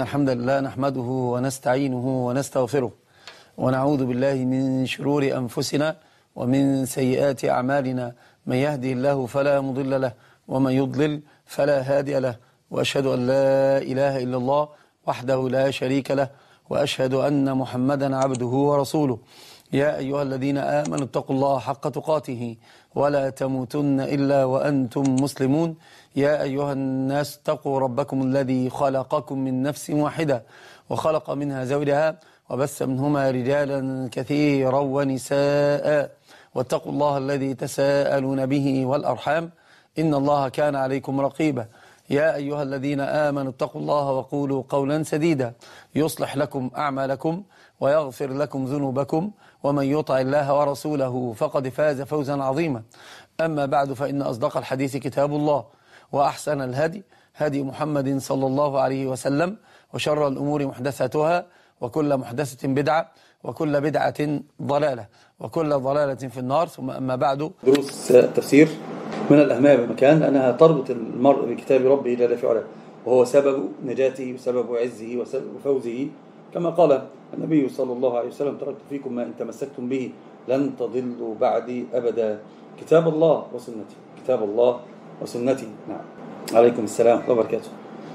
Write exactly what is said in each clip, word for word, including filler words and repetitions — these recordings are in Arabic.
الحمد لله نحمده ونستعينه ونستغفره ونعوذ بالله من شرور أنفسنا ومن سيئات أعمالنا. من يهدي الله فلا مضل له ومن يضلل فلا هادي له، وأشهد أن لا إله إلا الله وحده لا شريك له، وأشهد أن محمدا عبده ورسوله. يا أيها الذين آمنوا اتقوا الله حق تقاته ولا تموتن إلا وأنتم مسلمون. يا أيها الناس اتقوا ربكم الذي خلقكم من نفس واحدة وخلق منها زوجها وبث منهما رجالا كثيرا ونساء، واتقوا الله الذي تساءلون به والأرحام إن الله كان عليكم رقيبا. يا أيها الذين آمنوا اتقوا الله وقولوا قولا سديدا يصلح لكم أعمالكم ويغفر لكم ذنوبكم، ومن يطع الله ورسوله فقد فاز فوزا عظيما. أما بعد، فإن أصدق الحديث كتاب الله، وأحسن الهدي هدي محمد صلى الله عليه وسلم، وشر الأمور محدثاتها، وكل محدثة بدعة، وكل بدعة ضلالة، وكل ضلالة في النار. ثم أما بعد، دروس تفسير من الأهمية بمكان أنها تربط المرء بكتاب ربه جل في علاه، وهو سبب نجاته وسبب عزه وسبب فوزه، كما قال النبي صلى الله عليه وسلم: تركت فيكم ما إن تمسكتم به لن تضلوا بعدي أبدا، كتاب الله وسنتي، كتاب الله وسنتي. نعم، عليكم السلام ورحمة الله وبركاته.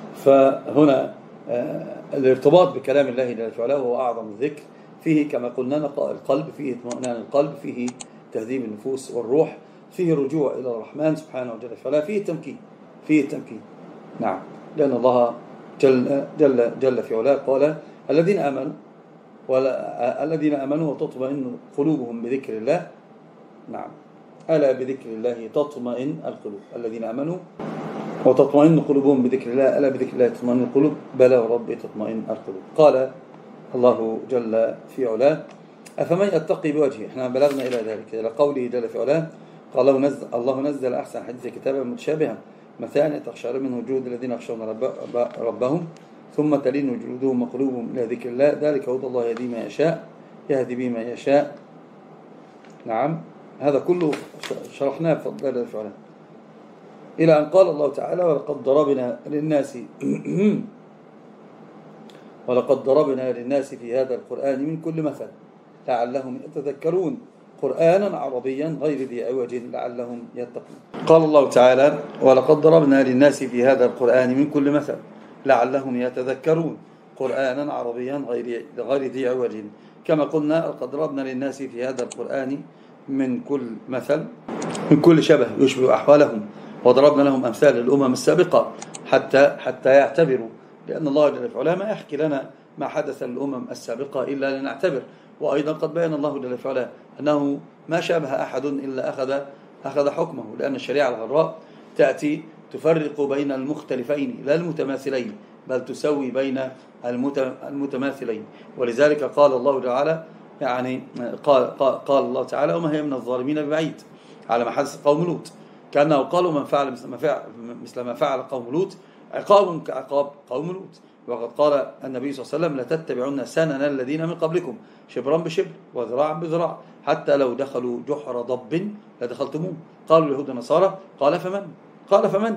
فهنا الارتباط بكلام الله جل في علاه وهو أعظم الذكر، فيه كما قلنا القلب، فيه اطمئنان القلب، فيه تهذيب النفوس والروح، فيه الرجوع إلى الرحمن سبحانه وجل فلا، فيه تمكين، فيه تمكين. نعم، لأن الله جل, جل, جل في علاه قال: الذين آمنوا ولا الذين آمنوا وتطمئن قلوبهم بذكر الله. نعم، ألا بذكر الله تطمئن القلوب. الذين آمنوا وتطمئن قلوبهم بذكر الله، ألا بذكر الله تطمئن القلوب، بلى ورب تطمئن القلوب. قال الله جل في علاه: أفمن يتقي بوجهه. احنا بلغنا إلى ذلك، إلى قوله جل في علاه: قال الله نزل, الله نزل أحسن حديث كتابا متشابها مثاني تقشعر منه جلود الذين يخشون رب ربهم ثم تلين جلودهم وقلوبهم إلى ذكر الله، ذلك هدى الله يهدي ما يشاء يهدي به من يشاء. نعم، هذا كله شرحناه بفضل الله جل وعلا، إلى أن قال الله تعالى: ولقد ضربنا للناس ولقد ضربنا للناس في هذا القرآن من كل مثل لعلهم يتذكرون، قرآنا عربيا غير ذي عوج لعلهم يتقون. قال الله تعالى: ولقد ضربنا للناس في هذا القرآن من كل مثل لعلهم يتذكرون، قرآنا عربيا غير غير ذي عوج. كما قلنا، لقد ضربنا للناس في هذا القرآن من كل مثل، من كل شبه يشبه أحوالهم، وضربنا لهم أمثال الأمم السابقة حتى حتى يعتبروا، لأن الله جل وعلا ما يحكي لنا ما حدث للأمم السابقة إلا لنعتبر. وأيضا قد بين الله جل وعلا أنه ما شابه أحد إلا أخذ أخذ حكمه، لأن الشريعة الغراء تأتي تفرق بين المختلفين لا المتماثلين، بل تسوي بين المتماثلين. ولذلك قال الله تعالى، يعني قال, قال, قال الله تعالى: وما هي من الظالمين ببعيد، على ما حدث قوم لوط، كأنه قالوا: من فعل مثل ما فعل, مثل ما فعل قوم لوط عقاب كعقاب قوم لوط. وقد قال النبي صلى الله عليه وسلم: لتتبعون سنن الذين من قبلكم شبرا بشبر وذراعا بذراع حتى لو دخلوا جحر ضب لدخلتموه. قالوا اليهود والنصارى: قال فمن قال فمن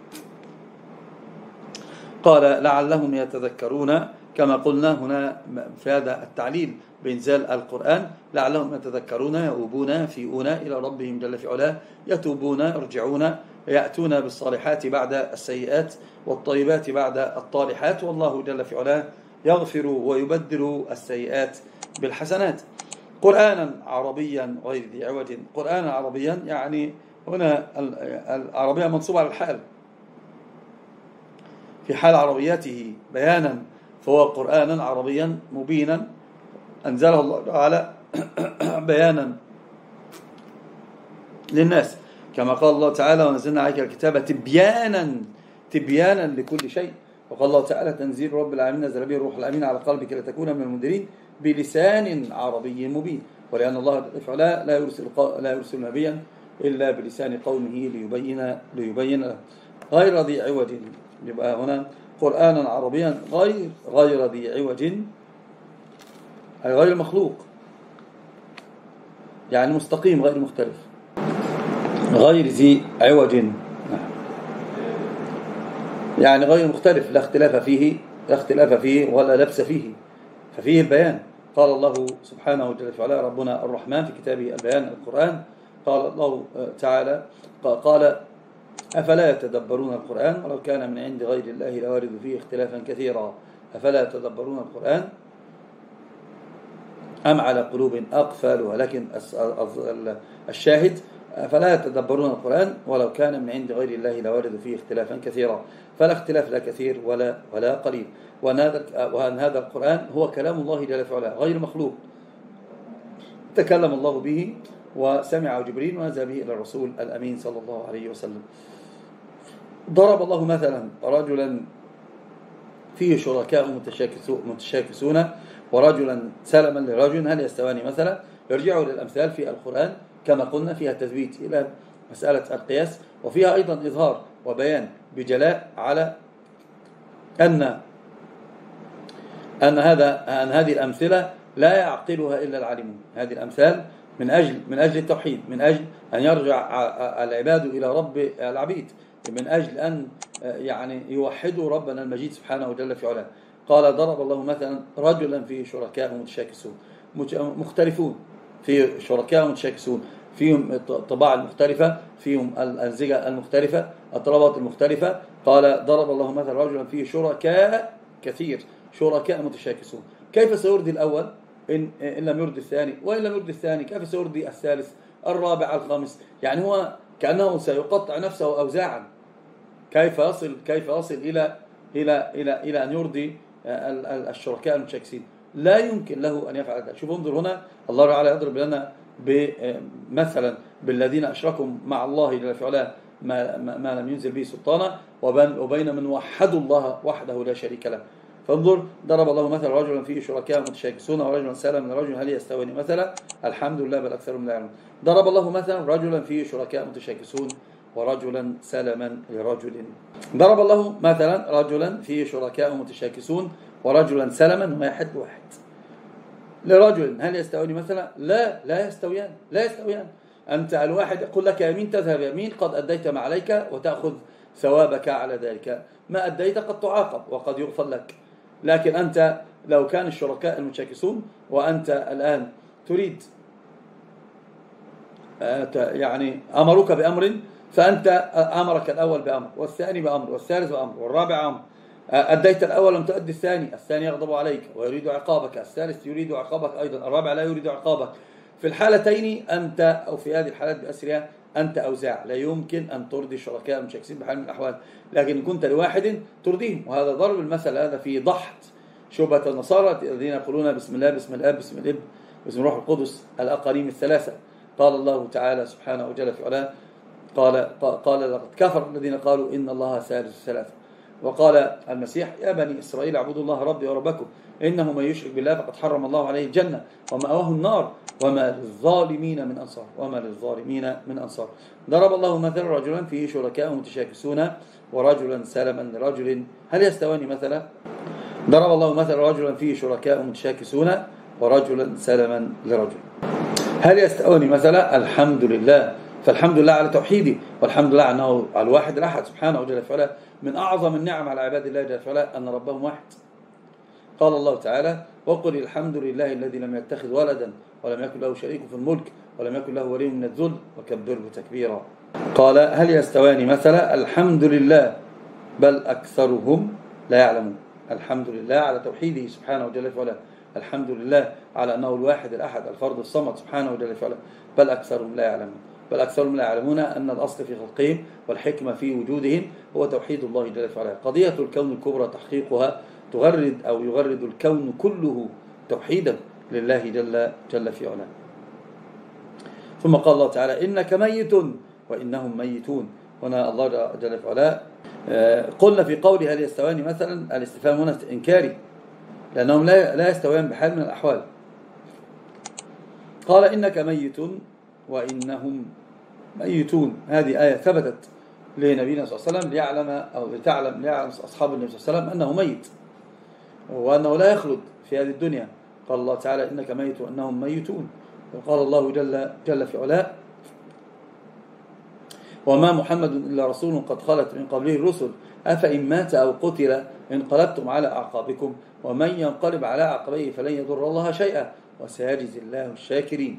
قال لعلهم يتذكرون. كما قلنا هنا في هذا التعليل بإنزال القرآن: لعلهم يتذكرون، يؤوبون، يفيئون إلى ربهم جل في علاه، يتوبون، يرجعون، يأتون بالصالحات بعد السيئات والطيبات بعد الطالحات، والله جل في علاه يغفر ويبدل السيئات بالحسنات. قرآنا عربيا غير ذي عوج. قرآنا عربيا يعني هنا العربية منصوبة على الحال، في حال عربيته بيانا، فهو قرآنا عربيا مبينا أنزله الله تعالى بيانا للناس، كما قال الله تعالى: ونزلنا عليك الكتاب تبيانا تبيانا لكل شيء. وقال الله تعالى: تنزيل رب العالمين نزل به الروح الأمين على قلبك لتكون من المنذرين بلسان عربي مبين. ولأن الله تعالى لا يرسل لا يرسل نبيا إلا بلسان قومه ليبين ليبين له غير ذي عوج. يبقى هنا قرآنا عربيا غير غير ذي عوج، أي غير مخلوق، يعني مستقيم غير مختلف، غير ذي عوج، يعني غير مختلف، لا اختلاف فيه لا اختلاف فيه ولا لبس فيه، ففيه البيان. قال الله سبحانه جل وعلا ربنا الرحمن في كتابه البيان القرآن، قال الله تعالى قال أفلا يتدبرون القرآن ولو كان من عند غير الله لوارد فيه اختلافا كثيرا. أفلا يتدبرون القرآن أم على قلوب أقفالها. لكن الشاهد فلا يتدبرون القرآن ولو كان من عند غير الله لوارد فيه اختلافا كثيرا. فلا اختلاف لا كثير ولا ولا قليل، وأن هذا القرآن هو كلام الله جل وعلا غير مخلوق، تكلم الله به وسمع جبريل ونزل به إلى الرسول الأمين صلى الله عليه وسلم. ضرب الله مثلا رجلا فيه شركاء متشاكسون ورجلا سلما لرجل، هل يستوان مثلا؟ يرجعوا للأمثال في القرآن كما قلنا، فيها تثبيت إلى مسألة القياس، وفيها أيضا إظهار وبيان بجلاء على أن أن هذا أن هذه الأمثلة لا يعقلها إلا العالمون. هذه الأمثال من أجل من أجل التوحيد، من أجل أن يرجع العباد إلى رب العبيد، من أجل أن يعني يوحدوا ربنا المجيد سبحانه وجل في علاه. قال ضرب الله مثلا رجلا فيه شركاء متشاكسون مختلفون، في شركاء متشاكسون، فيهم الطباع المختلفة، فيهم الأنسجة المختلفة، الطلبات المختلفة. قال ضرب الله مثلا رجلا فيه شركاء كثير، شركاء متشاكسون. كيف سيرضي الأول إن, إن لم يرضي الثاني، وإن لم يرضي الثاني كيف سيرضي الثالث الرابع الخامس؟ يعني هو كأنه سيقطع نفسه أوزاعا. كيف يصل كيف يصل إلى إلى إلى إلى أن يرضي الشركاء المتشاكسين؟ لا يمكن له أن يفعل ذلك. شوف انظر هنا الله تعالى يضرب لنا مثلا بالذين أشركوا مع الله جل في علاه ما, ما لم ينزل به سلطانا، وبين من وحدوا الله وحده لا شريك له. فانظر ضرب الله مثلا رجلا فيه شركاء متشاكسون ورجلا سلما من رجل، هل يستوين مثلا؟ الحمد لله بل أكثرهم لا يعلمون. ضرب الله مثلا رجلا فيه شركاء متشاكسون ورجلا سلما لرجل. ضرب الله مثلا رجلا فيه شركاء متشاكسون ورجلا سلما واحد واحد لرجل، هل يستوين مثلا؟ لا لا يستويان لا يستويان. أنت الواحد يقول لك يمين تذهب يمين، قد أديت ما عليك وتأخذ ثوابك على ذلك، ما أديت قد تعاقب وقد يغفر لك. لكن أنت لو كان الشركاء المتشاكسون وأنت الآن تريد يعني أمرك بأمر، فأنت أمرك الأول بأمر والثاني بأمر والثالث بأمر والرابع أمر، أديت الأول لم تؤدي الثاني، الثاني يغضب عليك ويريد عقابك، الثالث يريد عقابك أيضا، الرابع لا يريد عقابك. في الحالتين أنت أو في هذه الحالات بأسرها أنت أوزاع، لا يمكن أن ترضي الشركاء المتشاكسين بحال من الأحوال. لكن إن كنت لواحد ترضيهم، وهذا ضرب المثل هذا في ضحت شبهة النصارى الذين يقولون بسم الله بسم الآب بسم الابن بسم الروح القدس الأقانيم الثلاثة. قال الله تعالى سبحانه وجل في علاه قال قال لقد كفر الذين قالوا إن الله ثالث ثلاثة. وقال المسيح يا بني إسرائيل اعبدوا الله ربي وربكم إنه من يشرك بالله فقد حرم الله عليه الجنة ومأواه النار وما للظالمين من أنصار وما للظالمين من أنصار. ضرب الله مثلا رجلا فيه شركاء متشاكسون ورجلا سلما لرجل، هل يستوان مثلا؟ ضرب الله مثلا رجلا فيه شركاء متشاكسون ورجلا سلما لرجل، هل يستوان مثلا؟ الحمد لله. فالحمد لله على توحيده، والحمد لله أنه على الواحد الأحد سبحانه وجل وعلا. من أعظم النعم على عباد الله جل وعلا أن ربهم واحد. قال الله تعالى وقل الحمد لله الذي لم يتخذ ولدا ولم يكن له شريك في الملك ولم يكن له ولي من الذل وكبره تكبيرا. قال هل يستوان مثلا؟ الحمد لله بل أكثرهم لا يعلمون. الحمد لله على توحيده سبحانه وجل وعلا، الحمد لله على أنه الواحد الأحد الفرد الصمد سبحانه وجل وعلا، بل أكثرهم لا يعلمون. بل أكثرهم لا يعلمون أن الأصل في خلقهم والحكمة في وجودهم هو توحيد الله جل وعلا. قضية الكون الكبرى تحقيقها تغرد أو يغرد الكون كله توحيدا لله جل جل في علاه. ثم قال الله تعالى إنك ميت وإنهم ميتون. هنا الله جل في علاه قلنا في قوله هل يستوان مثلا، الاستفهام هنا إنكاري لأنهم لا لا يستويان بحال من الأحوال. قال إنك ميت وإنهم ميتون، هذه آية ثبتت لنبينا صلى الله عليه وسلم ليعلم أو لتعلم ليعلم أصحاب النبي صلى الله عليه وسلم أنه ميت وأنه لا يخلد في هذه الدنيا. قال الله تعالى إنك ميت وأنهم ميتون. وقال الله جل, جل في علاه وما محمد إلا رسول قد خلت من قبله الرسل أفإن مات أو قتل انقلبتم على أعقابكم ومن ينقلب على عقبيه فلن يضر الله شيئا وسيجزي الله الشاكرين.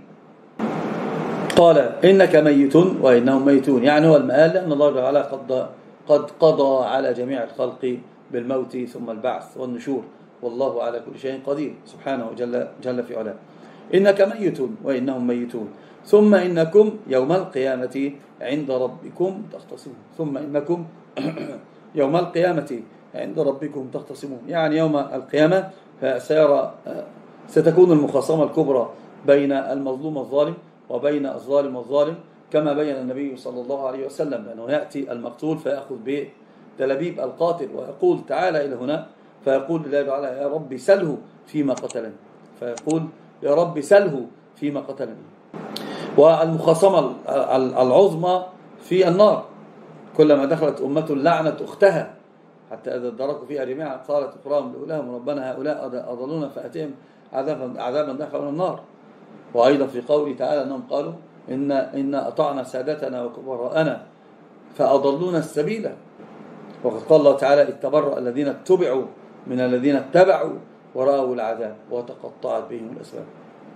قال إنك ميت وإنهم ميتون، يعني هو المآل، لأن الله تعالى قد قد قضى على جميع الخلق بالموت ثم البعث والنشور، والله على كل شيء قدير سبحانه جل, جل في علاه. إنك ميت وإنهم ميتون ثم إنكم يوم القيامة عند ربكم تختصمون. ثم إنكم يوم القيامة عند ربكم تختصمون، يعني يوم القيامة سيرى ستكون المخاصمة الكبرى بين المظلوم الظالم وبين الظالم والظالم، كما بين النبي صلى الله عليه وسلم أنه يأتي المقتول فيأخذ بتلابيب القاتل ويقول تعالى إلى هنا، فيقول لله تعالى يا رب سله فيما قتلني، فيقول يا رب سله فيما قتلني. والمخاصمة العظمى في النار، كلما دخلت أمة لعنت أختها حتى إذا ادركوا فيها جميعا قالت أخراهم لأولاهم ربنا هؤلاء أضلونا فأتهم عذابا عذابا ضعفا من النار. وأيضا في قوله تعالى أنهم قالوا إن, إن أطعنا سادتنا وكبراءنا فأضلونا السبيل. وقد قال الله تعالى اتبرأ الذين اتبعوا من الذين اتبعوا ورأوا العذاب وتقطعت بهم الأسباب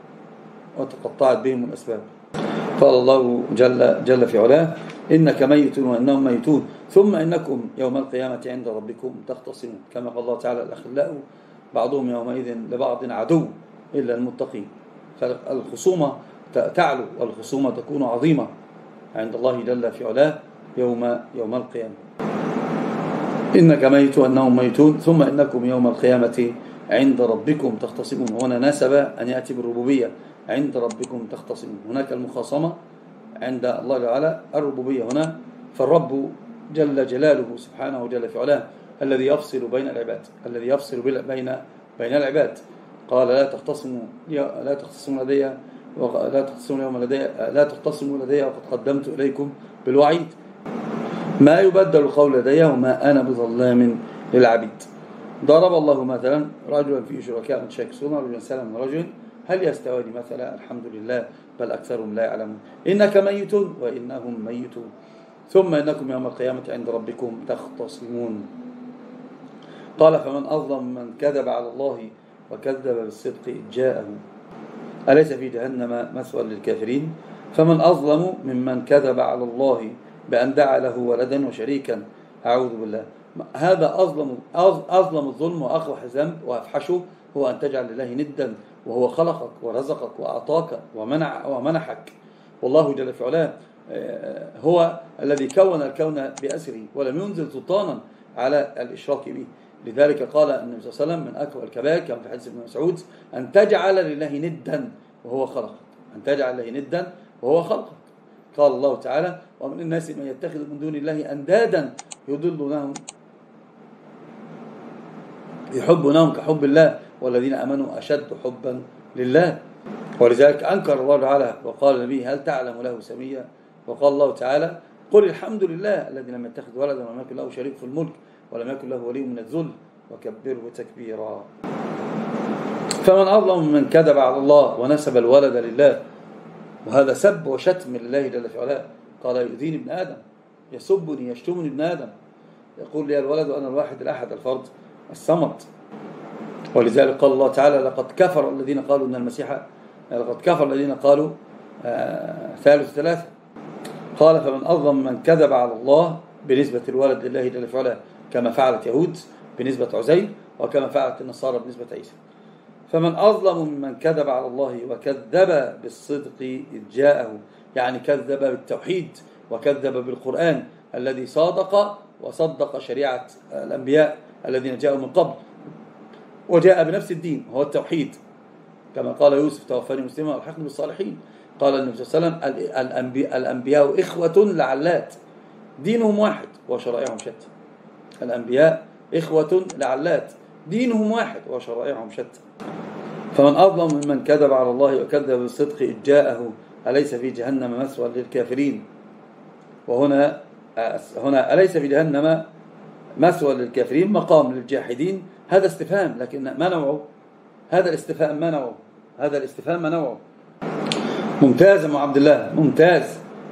وتقطعت بهم الأسباب. قال الله جل, جل في علاه إنك ميت وإنهم ميتون ثم إنكم يوم القيامة عند ربكم تختصمون، كما قال الله تعالى الأخلاء بعضهم يومئذ لبعض عدو إلا المتقين. فالخصومة تعلو والخصومة تكون عظيمة عند الله جل في علاه يوم, يوم القيامة. إنك ميت وأنهم ميتون ثم إنكم يوم القيامة عند ربكم تختصمون. هنا ناسب أن يأتي بالربوبية عند ربكم تختصمون. هناك المخاصمة عند الله تعالى الربوبية هنا، فالرب جل جلاله سبحانه جل في علاه الذي يفصل بين العباد، الذي يفصل بين بين العباد. قال لا تختصموا لا تختصموا لدي لا تختصموا اليوم لدي لا تختصموا لدي وقد قدمت إليكم بالوعيد ما يبدل القول لدي وما أنا بظلام للعبيد. ضرب الله مثلا رجلا فيه شركاء متشاكسون رجلا سلما من رجل هل يستوي مثلا الحمد لله بل أكثرهم لا يعلمون. إنك ميت وإنهم ميتون ثم إنكم يوم القيامة عند ربكم تختصمون. قال فمن أظلم من كذب على الله وكذب بالصدق إذ جاءه أليس في جهنم مثوى للكافرين. فمن أظلم ممن كذب على الله بأن دعا له ولدا وشريكا أعوذ بالله. هذا أظلم أظلم الظلم وأقبح الذنب وأفحشه هو أن تجعل لله ندا وهو خلقك ورزقك وأعطاك ومنع ومنحك. والله جل في علاه هو الذي كون الكون بأسره ولم ينزل سلطانا على الإشراك به. لذلك قال النبي صلى الله عليه وسلم من أكبر الكبائر كما في حديث ابن مسعود أن تجعل لله ندا وهو خلقك، أن تجعل لله ندا وهو خلقك. قال الله تعالى ومن الناس من يتخذ من دون الله أندادا يضلونهم يحبونهم كحب الله والذين آمنوا أشد حبا لله. ولذلك أنكر الله تعالى وقال النبي هل تعلم له سميا. وقال الله تعالى قل الحمد لله الذي لم يتخذ ولدا ولم يكن له شريك في الملك ولم يكن له ولي من الذل وكبره تكبيرا. فمن أظلم من كذب على الله ونسب الولد لله، وهذا سب وشتم لله جل في علاه. قال يؤذيني ابن آدم يسبني يشتمني ابن آدم يقول لي الولد وأنا الواحد الأحد الفرد الصمد. ولذلك قال الله تعالى لقد كفر الذين قالوا إن المسيح لقد كفر الذين قالوا آه ثالث ثلاثة. قال فمن أظلم من كذب على الله بنسبة الولد لله جل في علاه كما فعلت يهود بنسبة عزير وكما فعلت النصارى بنسبة عيسى. فمن أظلم ممن كذب على الله وكذب بالصدق إذ جاءه، يعني كذب بالتوحيد وكذب بالقرآن الذي صادق وصدق شريعة الأنبياء الذين جاءوا من قبل وجاء بنفس الدين هو التوحيد، كما قال يوسف توفاني مسلما والحقني بالصالحين. قال النبي صلى الله عليه وسلم الأنبياء, الأنبياء إخوة لعلات دينهم واحد وشرائعهم شتى. الأنبياء إخوة لعلات دينهم واحد وشرائعهم شتى. فمن أظلم ممن كذب على الله وكذب بالصدق إذ جاءه أليس في جهنم مثوى للكافرين. وهنا هنا أليس في جهنم مثوى للكافرين مقام للجاحدين، هذا استفهام لكن ما نوعه؟ هذا الاستفهام ما نوعه؟ هذا الاستفهام ما نوعه؟ ممتاز يا عبد الله ممتاز.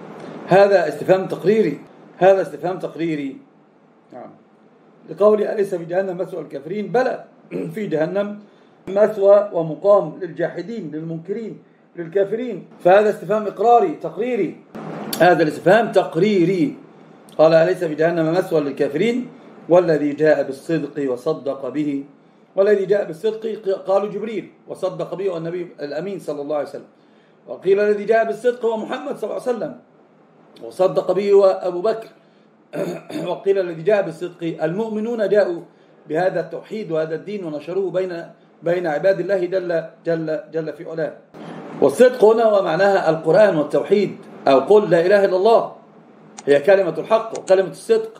هذا استفهام تقريري، هذا استفهام تقريري. نعم. لقولي أليس في جهنم مثوى الكافرين؟ بلى، في جهنم مثوى ومقام للجاحدين للمنكرين للكافرين. فهذا استفهام إقراري تقريري، هذا الاستفهام تقريري. قال أليس في جهنم مثوى للكافرين والذي جاء بالصدق وصدق به. والذي جاء بالصدق قالوا جبريل وصدق به والنبي الأمين صلى الله عليه وسلم. وقيل الذي جاء بالصدق هو محمد صلى الله عليه وسلم وصدق به وأبو بكر. وقيل الذي جاء بالصدق المؤمنون جاءوا بهذا التوحيد وهذا الدين ونشروه بين بين عباد الله جل جل جل في علاه. والصدق هنا ومعناها القرآن والتوحيد، أو قل لا إله إلا الله، هي كلمة الحق وكلمة الصدق.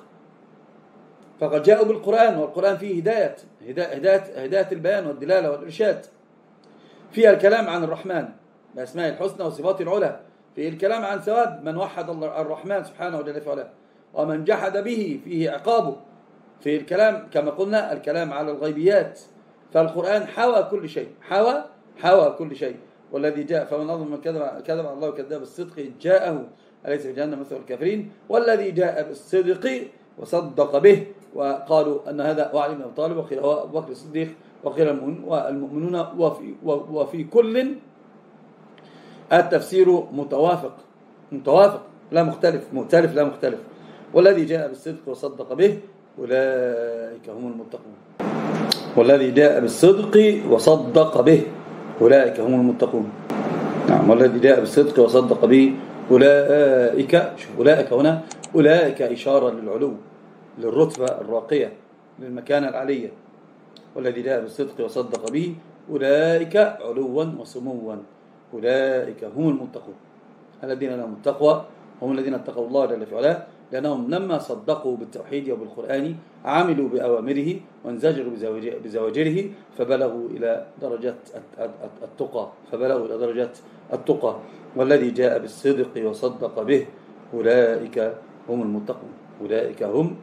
فقد جاءوا بالقرآن، والقرآن فيه هداية هداية هداية البيان والدلالة والإرشاد، فيها الكلام عن الرحمن بأسماء الحسنى وصفاته العلى، فيه الكلام عن ثواب من وحد الرحمن سبحانه وجل في علاه، ومن جحد به فيه عقابه، فيه الكلام كما قلنا الكلام على الغيبيات. فالقرآن حوى كل شيء، حوى حوى كل شيء. والذي جاء فمن أظلم من كذب كذب على الله وكذب بالصدق جاءه أليس في جهنم مثوى الكافرين. والذي جاء بالصدق وصدق به، وقالوا أن هذا وعلي بن أبي طالب، وقيل هو أبو بكر الصديق، وقيل المؤمنون، وفي, وفي كل التفسير متوافق متوافق لا مختلف، مؤتلف لا مختلف. والذي جاء بالصدق وصدق به أولئك هم المتقون. والذي جاء بالصدق وصدق به أولئك هم المتقون. نعم. والذي جاء بالصدق وصدق به أولئك، أولئك هنا أولئك إشارة للعلو، للرتبة الراقية، للمكانة العالية. والذي جاء بالصدق وصدق به أولئك علوا وسموا، أولئك هم المتقون. الذين لهم التقوى هم الذين اتقوا الله جل في علاه، لأنهم لما صدقوا بالتوحيد وبالقرآن عملوا بأوامره وانزجروا بزواجره، فبلغوا إلى درجة التقى فبلغوا إلى درجة التقى. والذي جاء بالصدق وصدق به أولئك هم المتقون، أولئك هم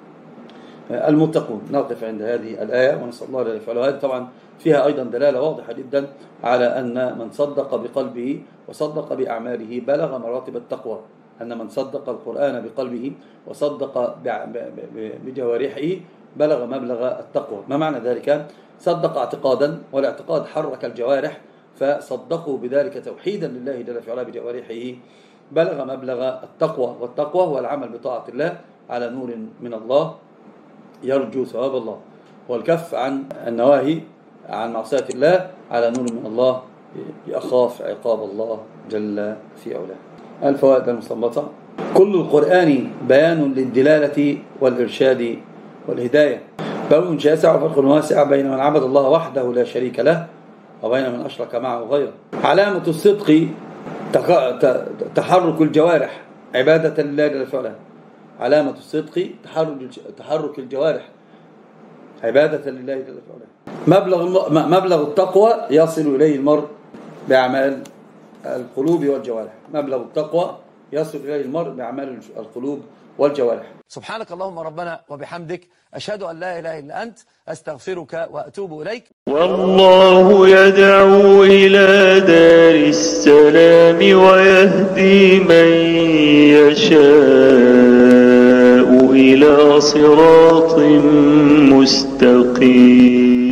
المتقون. نقف عند هذه الآية ونسأل الله جل في علاه. هذه طبعا فيها أيضا دلالة واضحة جدا على أن من صدق بقلبه وصدق بأعماله بلغ مراتب التقوى، أن من صدق القرآن بقلبه وصدق بجوارحه بلغ مبلغ التقوى. ما معنى ذلك؟ صدق اعتقادا، والاعتقاد حرك الجوارح، فصدقوا بذلك توحيدا لله جل في علاه بجوارحه، بلغ مبلغ التقوى. والتقوى هو العمل بطاعة الله على نور من الله يرجو ثواب الله، والكف عن النواهي عن معصية الله على نور من الله يخاف عقاب الله جل في علاه. الفوائد المستنبطة: كل القرآن بيان للدلالة والإرشاد والهداية. باب شاسع وفرق واسع بين من عبد الله وحده لا شريك له وبين من أشرك معه غيره. علامة الصدق تحرك الجوارح عبادة لله جل في علاه. علامة الصدق تحرك الجوارح عبادة لله جل في علاه. مبلغ مبلغ التقوى يصل إليه المرء بأعمال القلوب والجوارح. مبلغ التقوى يصل إليه المرء بأعمال القلوب والجوارح. سبحانك اللهم ربنا وبحمدك، أشهد أن لا إله إلا أنت، أستغفرك وأتوب إليك. والله يدعو إلى دار السلام ويهدي من يشاء إلى صراط مستقيم.